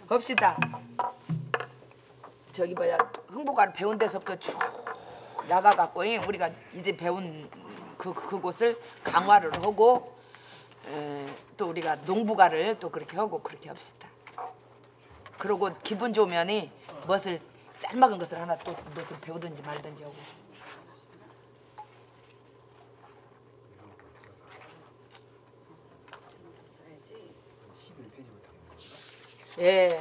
봅시다. 저기 뭐야 흥보가를 배운 데서부터 쭉 나가갖고 우리가 이제 배운 그곳을 강화를 하고 또 우리가 농부가를 또 그렇게 하고 그렇게 합시다. 그러고 기분 좋으면이 무엇을 짤막은 것을 하나 또 무엇을 배우든지 말든지 하고. 예.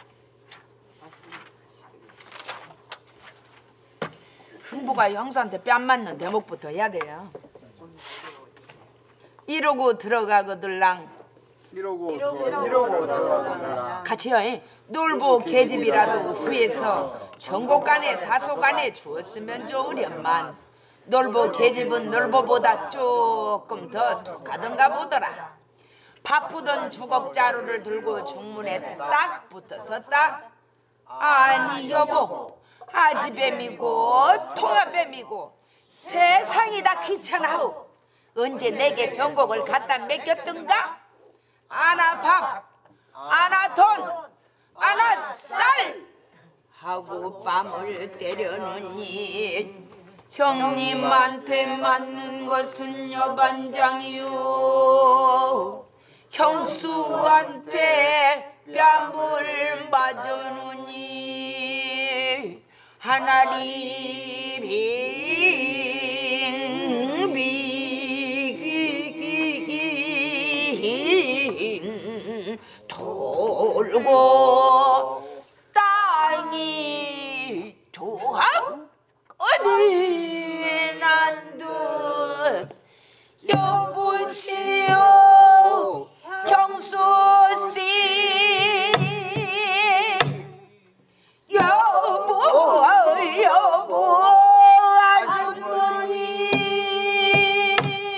흥부가 형수한테 뺨 맞는 대목부터 해야 돼요. 이러고 들어가거들랑 같이요. 놀보 계집이라도 후에서 전곡간에 다소간에 주었으면 좋으련만 놀보 계집은 놀보보다 조금 더 똑하던가 보더라. 바쁘던 주걱자루를 들고 중문에 딱 붙어섰다. 아니 여보, 아지뱀이고 통아뱀이고 세상이 다 귀찮아오. 언제 내게 전곡을 갖다 맡겼던가? 아나 밥, 아나 돈, 아나 쌀 하고 뺨을 때려놓니 형님한테 맞는 것은 여반장이요. 형수한테 뺨을 맞아놓니 하나리 빙빙 돌고 땅이 도합 어진한 듯 여보시오 형수씨 여보 여보 아주머니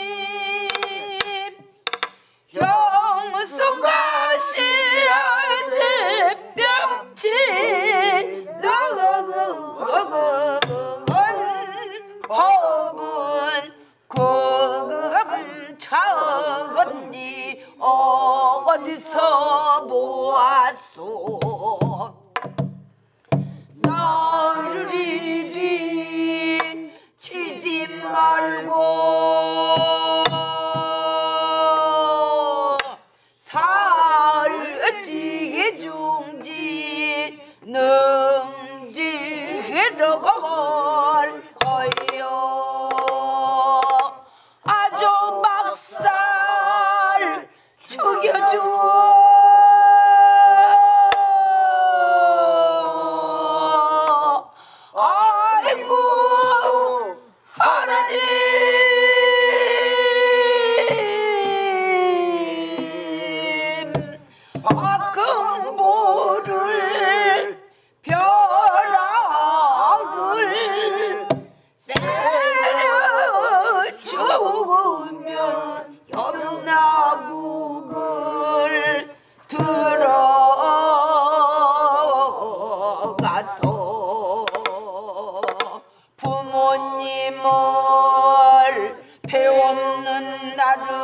형수가 시아지 뿅치 너건 법은 고금 차건지 어디서 보았소. 나를 이리 치지 말고 살찌게 중지 능지해러 걸어요. 아주 막살 죽여주어. 아이고 하나님 박금보를 벼락을 세려주면 염라국을 들어가서 부모님을 배웠는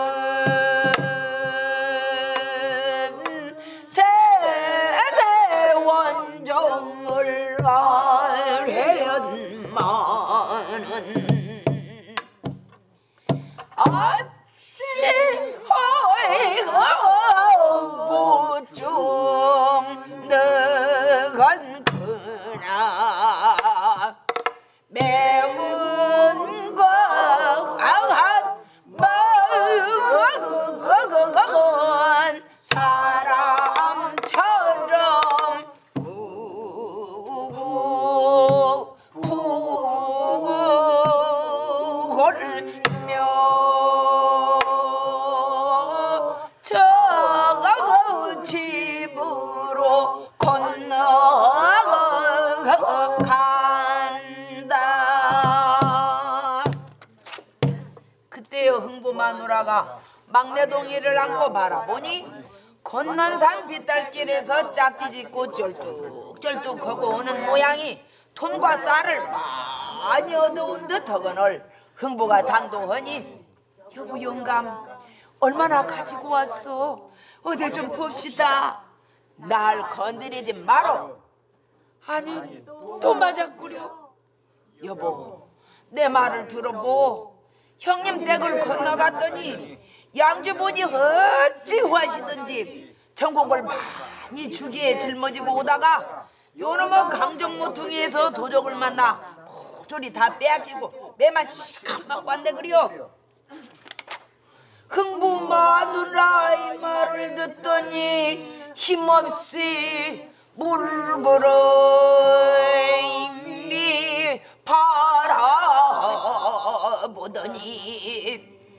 나름 세세 원정을 하련만은 어찌 무중 너건 그나 매운 것 먹은 사람처럼 구걸며 저 집으로 건너간다. 그때요 흥부 마누라가 막내동이를 안고 바라보니 건넌산 빗달길에서 짝지 짓고 쩔뚝쩔뚝하고 오는 모양이 돈과 쌀을 많이 얻어온 듯하거늘 흥부가 당도하니 여보 영감 얼마나 가지고 왔어? 어디 좀 봅시다. 날 건드리지 마라. 아니 또 맞았구려. 여보 내 말을 들어보. 형님 댁을 건너갔더니 양주분이 어찌 하시든지 전국을 많이 주기에 짊어지고 오다가 요놈의 강정모퉁이에서 도적을 만나 모조리 다 빼앗기고 매만 시커멓고 왔네 그려. 흥부 마누라 이 말을 듣더니 힘없이 물그러임이 바라보더니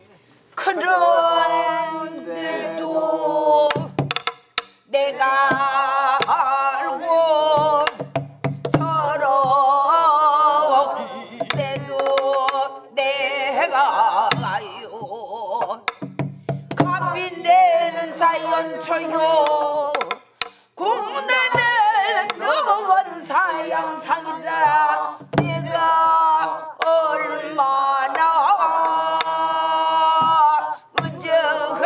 그런데도 내가 알고 저런데도 내가 아요 값이 내는 사연쳐요. 국내는 뜨거운 사양상이라 내가 얼마나 그저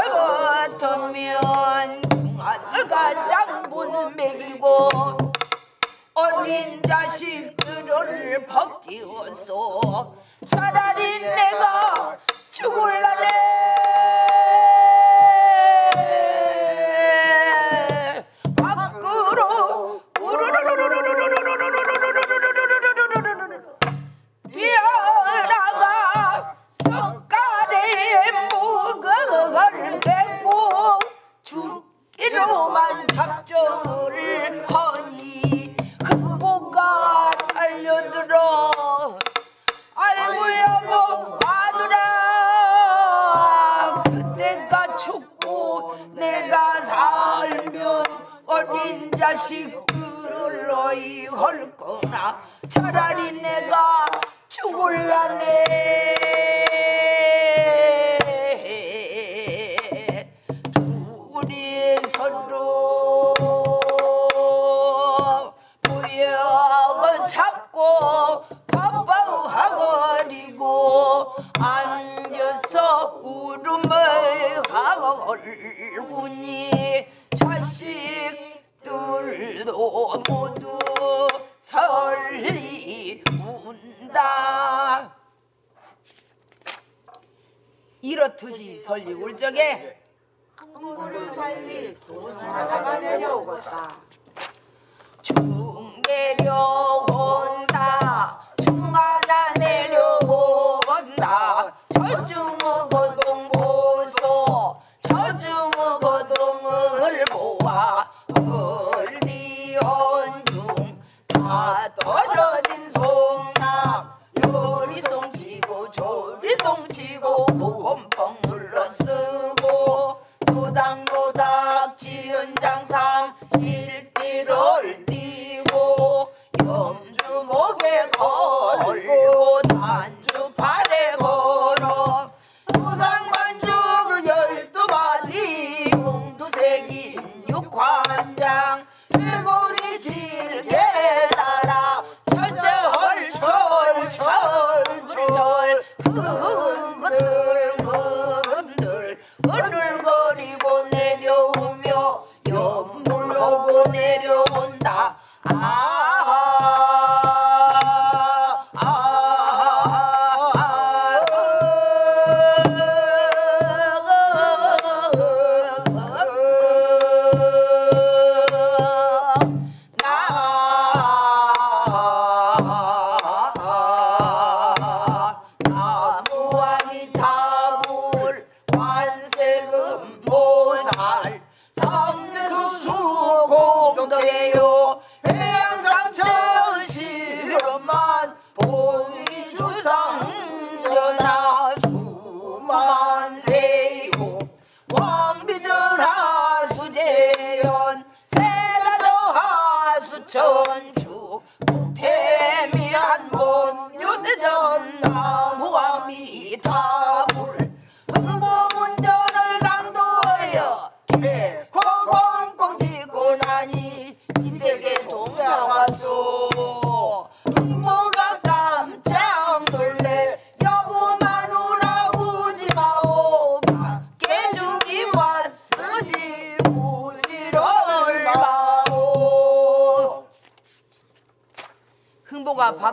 같으면 중하늘과 장본 먹이고 어린 자식들을 벗기워서 차라리 내가 죽을라네. 밖으로 뛰어나가 석가래 목을 메고 죽기로만 작정을 하니 흑보가 달려들어 아이고 여보 마누라 그때가 죽고 내가 살면 어린 자식들을 너희 할 거나 차라리 내가 죽을라네. 둘이 서로 무역을 잡고 바빠하거리고 앉아서 울음을 하걸우니 자식들도 모두 설리 운다. 이렇듯이 설리 울 적에 흥부를 살릴 도사가 내려오겠다. 중 내려온다. 중 하나 내려온다. 저주무고동보소 저주무고동을 보아 얼리언중 다 떨어진 송남 요리송치고 조리송치고 모건펑 눌러쓰고 노닥노닥 지은 장상 실띠를 띠고 염주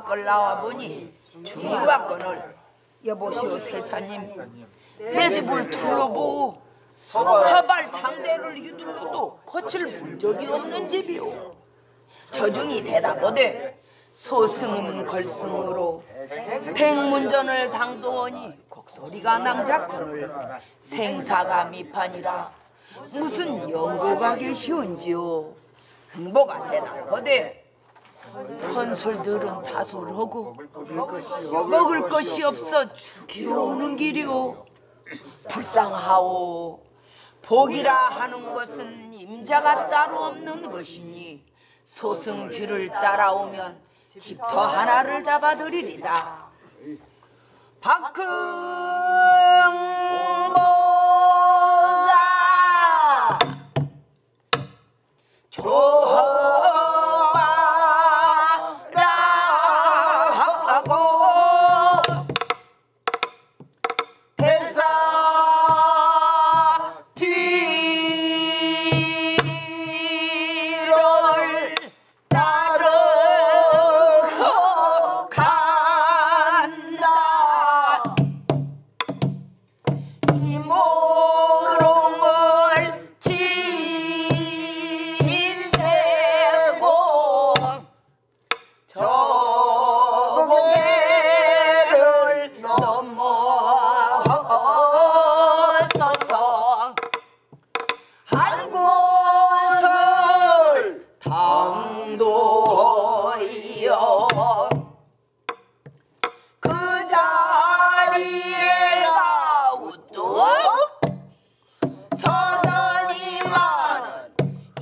밖을 나와보니 주위와건을 여보시오 태사님 내 집을 둘러보고 서발 장대를 유둘러도 겉을 본 적이 없는 집이오. 저중이 대답하되 소승은 걸승으로 백문전을 당도하니 곡소리가 낭작거늘 생사가 미판이라 무슨 연고가 계시온지요. 흥보가 대답하되 헌솔들은 다솔하고 먹을 것이 없어 죽이러 오는 길이오. 불쌍하오. 복이라 하는 것은 임자가 따로 없는 것이니 소승 뒤를 따라오면 집터 하나를 잡아드리리다. 박흥보가 좋아라 하고 대사 뒤를 따르고 간다. 이모롱을 진대고 저고개를 넘어서서 한 곳을 당도하여 그 자리에가 우뚝 서더니만은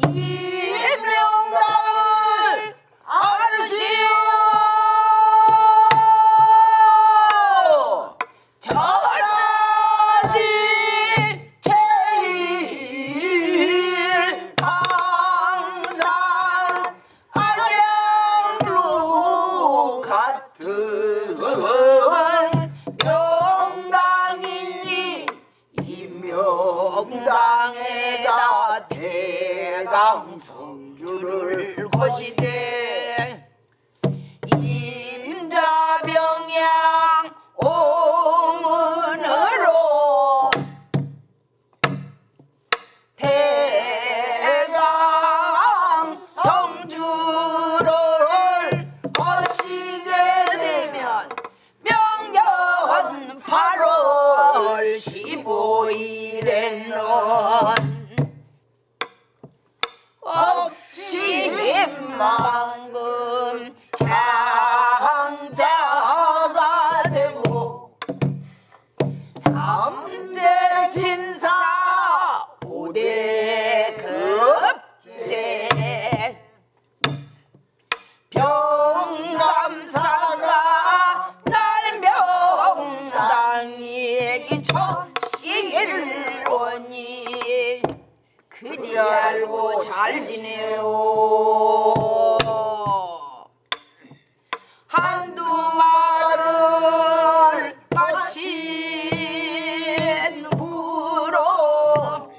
이명당을 아르시오. 전하지 제일 항상 안양루 같은 명당이니 이 명당에다 대강성주를 거시되 임자병양 오문으로 대강성주를 거시게 되면 명년 8월 15일에는 억지만금 장자가 되고 3대 진사 5대 급제 병감사가 날 명당이 첫시일로니 그리 알고 잘 지내요. 한두 말을 마친 후로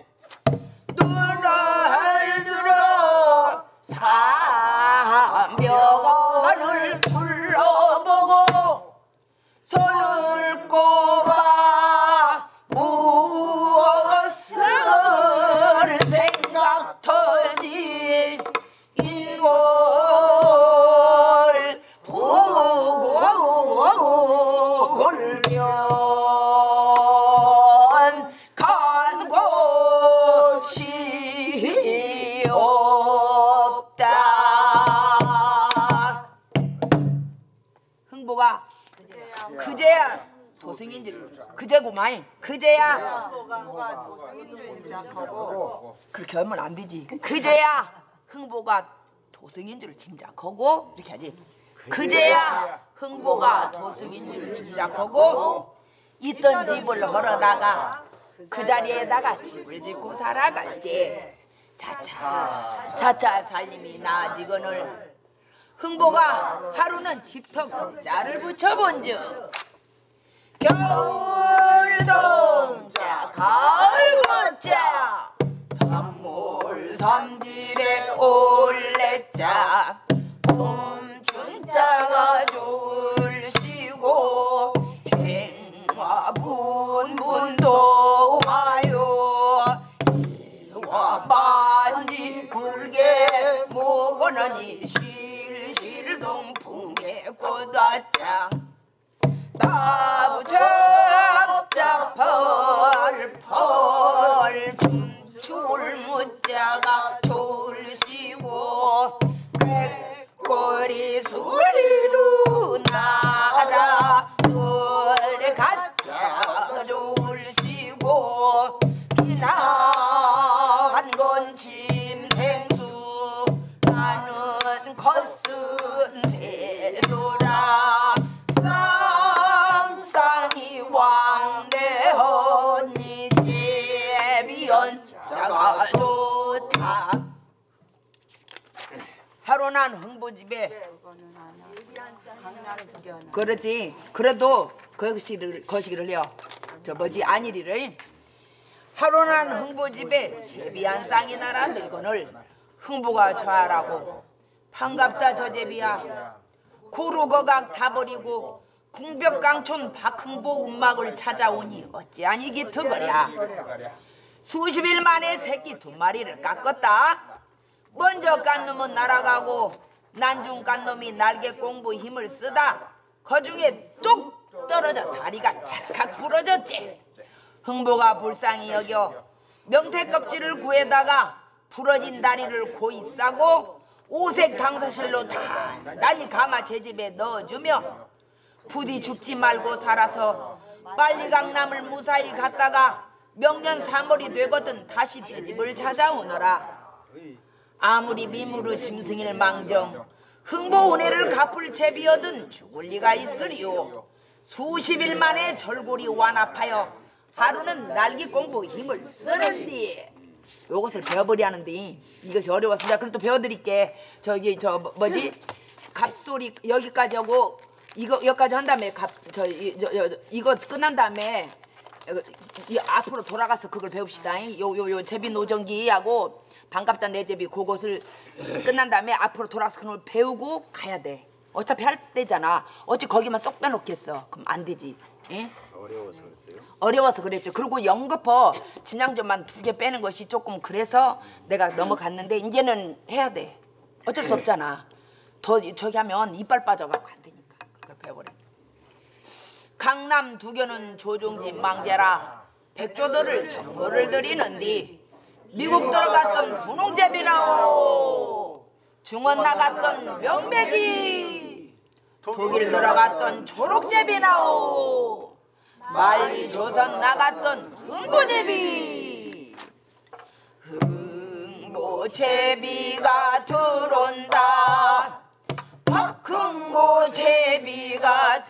눈을 들어 사명을 둘러보고 손을 꼽아 무엇을 생각터니 이걸 보고 올면 간 곳이 없다. 흥보가 그제야 도승인 줄 그제구만. 그제야 그렇게 하면 안 되지. 그제야 흥보가 도승인 줄 짐작하고 이렇게 하지. 그제야 흥보가 도승인 줄 짐작하고 있던 집을 헐어다가 그 자리에다가 집을 짓고 살아갈지. 차차 살림이 나아지거늘 흥보가 하루는 집터 글자를 붙여본즉 겨울동자 가을것자 삼물삼질에 올레자 봄춘자가 좋은 하루난 흥보집에 강남 두견 그렇지. 그래도 거시기를 해요. 저 뭐지 안일이를 하루난 흥보집에 제비한 쌍이 나라 늙거늘 흥보가 저하라고 반갑다 저 제비야. 고루거각 다 버리고 궁벽강촌 박흥보 음막을 찾아오니 어찌 아니기 특거랴. 수십일 만에 새끼 2마리를 깎았다. 먼저 깐 놈은 날아가고 난중 깐 놈이 날개 공부 힘을 쓰다 그중에 뚝 떨어져 다리가 찰칵 부러졌지. 흥보가 불쌍히 여겨 명태 껍질을 구해다가 부러진 다리를 고이 싸고 오색 당사실로 단단히 감아 제 집에 넣어주며 부디 죽지 말고 살아서 빨리 강남을 무사히 갔다가 명년 3월이 되거든 다시 내 집을 찾아오너라. 아무리 미무르 짐승일 망정 흥보 은혜를 갚을 채비여든 죽을 리가 있으리요. 수십일 만에 절골이 완합하여 하루는 날기 공부 힘을 쓰는디. 요것을 배워버리 하는데 이것이 어려워서 내가 그럼 또 배워드릴게. 저기 저 뭐지 갑소리 여기까지 하고 여기까지 한 다음에 이거 끝난 다음에 앞으로 돌아가서 그걸 배웁시다. 요 제비 노정기하고 반갑다 내 제비 그것을 끝난 다음에 앞으로 돌아가서 그걸 배우고 가야 돼. 어차피 할 때잖아. 어찌 거기만 쏙 빼놓겠어. 그럼 안 되지. 예? 어려워서 그랬어요? 어려워서 그랬죠. 그리고 연급허 진양조만 2개 빼는 것이 조금 그래서 내가 넘어갔는데 이제는 해야 돼. 어쩔 수 없잖아. 더 저기 하면 이빨 빠져가고 안 되니까. 그걸 배워버려. 강남 두견은 조종지 망자라 백조도를 정보를 드리는디 미국 들어갔던 분홍제비나오 중원 나갔던 명맥이 독일 들어갔던 초록제비나오 말리 조선 나갔던 흥보제비 흥보제비가 들어온다. 박흥보제비가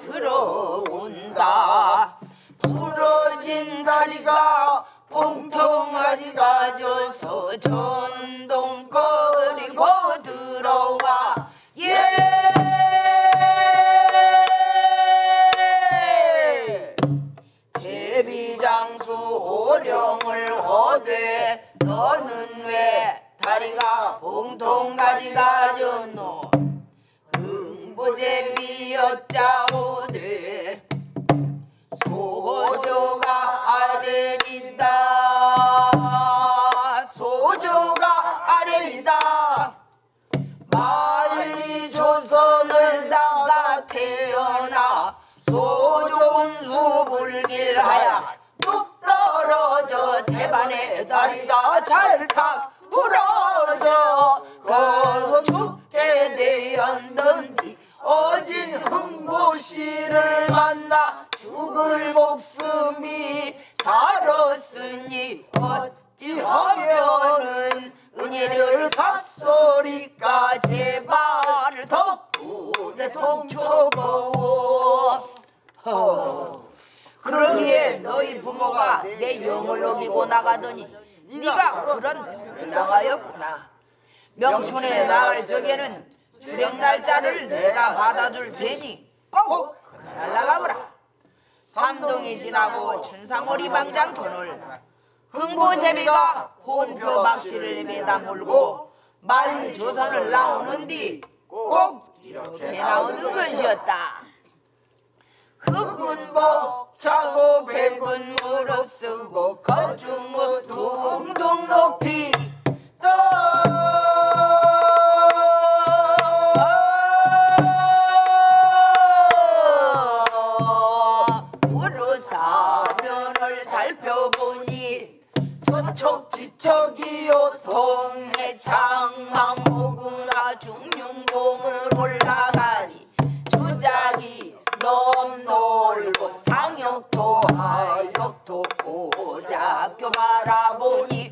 들어온다. 부러진 다리가 봉통아지 가져서 전동거리고 들어와 제비장수 오령을 허되 너는 왜 다리가 봉통아지 가졌노. 흥보제비 여짜오되 소조가 아래이다. 소조가 아래이다. 말리 조선을 나가 태어나 소조운수 불길하야 뚝 떨어져 대반의 다리가 찰칵 부러져 거죽게 되었는디 어진 흥보씨를 만나 죽을 목숨이 살았으니 어찌하면은 은혜를 갚소리까 제발 덕분에 통초거워. 그러기에 너희 부모가 내 영을 어기고 나가더니 네가 그런 병을 당하였구나. 명춘에 나갈 적에는 주령 날짜를 내가 받아줄 테니 꼭 날라가거라. 삼동이 지나고 춘상오리 방장터를 흥보제비가 본표 박씨를 매다 물고 말리 조선을 나오는 뒤 꼭 이렇게 나오는 것이었다. 흑군복 차고 백군 무릎 쓰고 거중무 둥둥 높이 떠 우르사면을 살펴보니 서척지척이요 동해 장망호구나 중륜봉을 올라가니 주작이 넘놀고 상역도 하역도 오작교 바라보니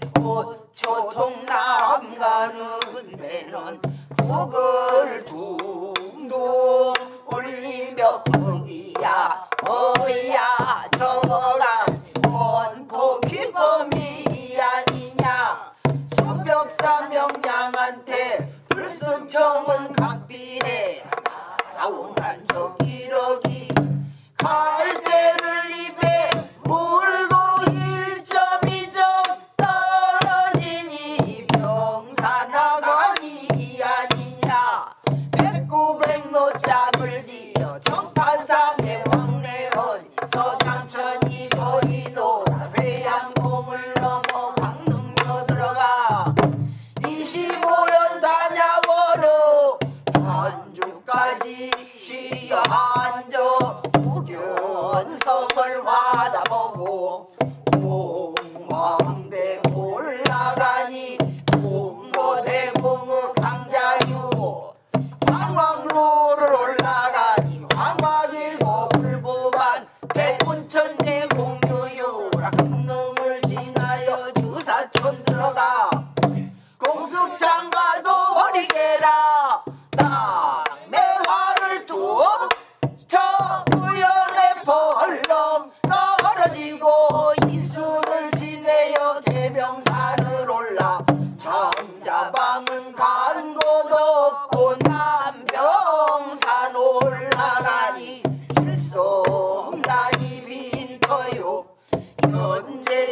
호초통남 가는 배는 북을 둥둥 울리며 어이야 어이야 저가 원포 기범이 아니냐. 수벽사 명량한테 불승청은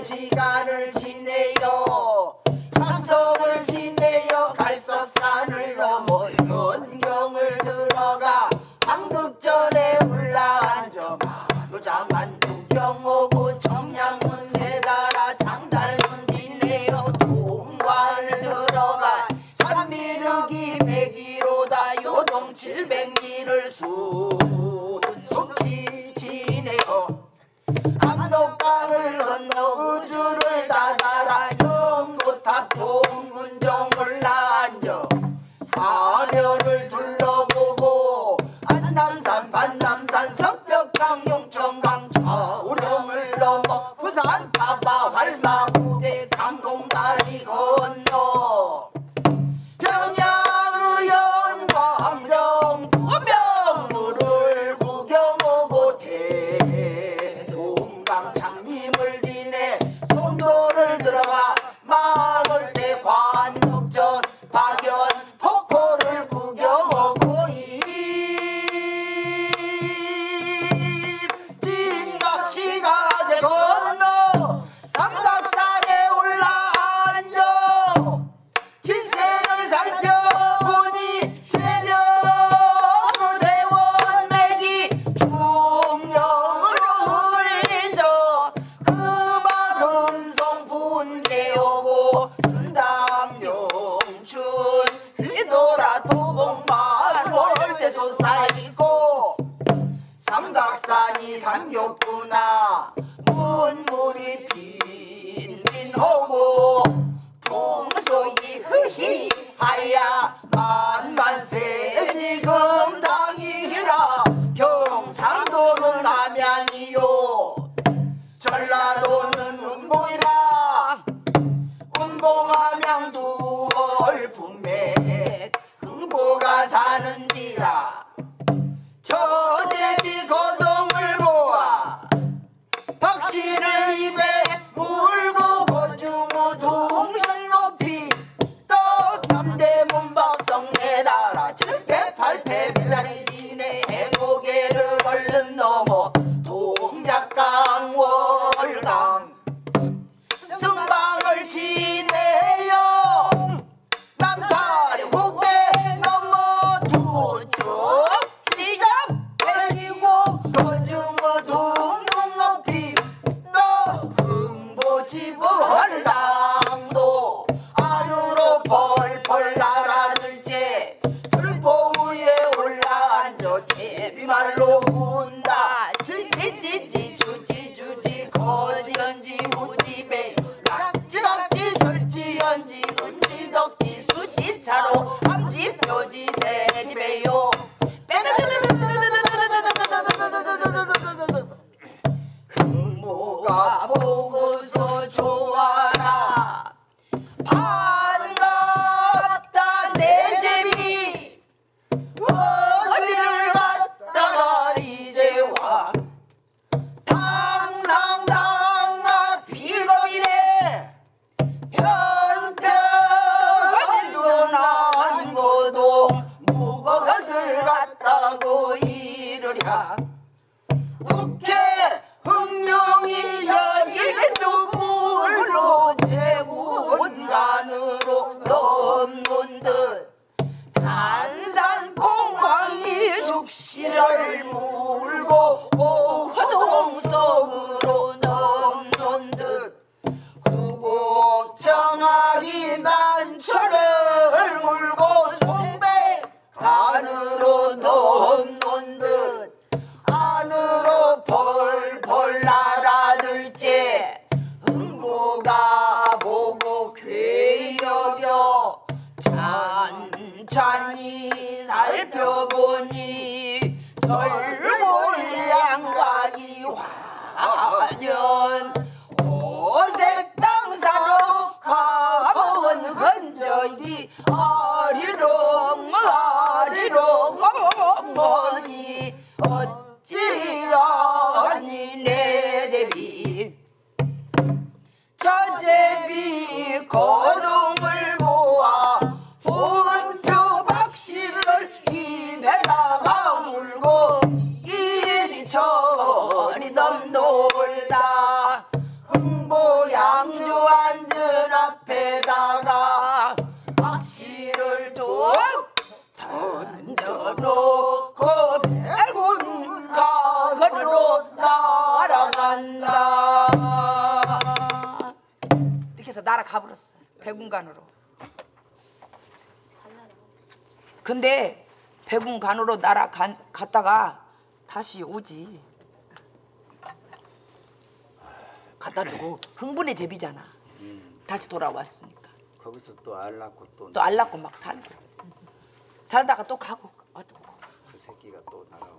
시간을 지내요 장성을 지내요 갈석산을 넘어 연경을 들어가 방극전에 올라앉아 만우장한 구경오고 청량문 대달아 장달문 지내요 동관을 들어가 산미르기 100km다 요동 700리를 순속히 지내요 압록강을 건너 의주를 다다라 영도탑 동군정 올라앉아 사면을 둘러보고 안남산 반남산 석벽강 용천강 좌우령을 넘어 부산 타바 활마구대 강동다리 건너 평양 의연광정 부명물을 구경오고 대동강 장림을 지내 송도를 들어가 마을대 관덕전 박연 폭포를 구경오고 진각시가대 건너 삼각산에 올라앉아 진세를 살펴보니 재령대원맥이 중령으로 흘리죠 금화금성 분계오고 은당영춘 휘돌아 도봉만 월대 솟아있고 삼각산이 삼겹구나 문물이 빈빈하고 풍속이 흐히하야 만만세 지금 당이라 경상도는 남양이요 전라도는 운봉이라 운봉함양 두월 분맥 흥보가 사는지라 저 대비 거동을 모아 박씨를 입에 물고 고주무 동상 높이 떡 남대문 박성내 달아 7패 8패 배달이 지내 해고개를 얼른 넘어 동작강 월강 승방을 지내요 남타령 국대 넘어 두쪽 지잡 걸리고 거주무 동동 높이 또 흥보지부 헐당도 안으로 펄펄 날아들제 들보 위에 올라앉아 제비말로 군다 지지지지 주지주지 거지연지 우지배 낙지각지 절지연지 은지덕지 수지차로 암지 묘지 내 집에요 흥모가 보고서 좋아라 반갑다 내 제비 어디를 갔다가 이제 와 당상당하 비거리네 편편한 고동 무거것을 갔다고 이르랴 국회 흥룡이 여기도 물로 제운간으로 넘는 듯 단산 봉황이 죽시를 물고 호동 속으로 넘는 듯 구곡정하기 난초를 물고 송배 간으로 넘는 듯 안으로 펄펄 날아들제 흥보가 보고 괴여겨 찬찬히 살펴보니 절골 양각이 화년 오색 당사로 가본 흔적이 아리롱아리롱거니 어찌하니 내 제비 저 제비 거동을 모아 본표 박씨를 입에다가 물고 이리저리 넘놀다 흥보야 날아간다. 이렇게 해서 날아가 버렸어. 백운간으로. 근데 백운간으로 날아갔다가 다시 오지. 갖다 주고 흥분의 제비잖아. 다시 돌아왔으니까. 거기서 또 알 낳고 또 또 알 낳고 막 살고. 살다가 또 가고 또 오고. 그 새끼가 또 나가고.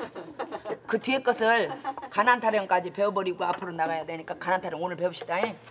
그 뒤에 것을 가난타령까지 배워버리고 앞으로 나가야 되니까 가난타령 오늘 배웁시다.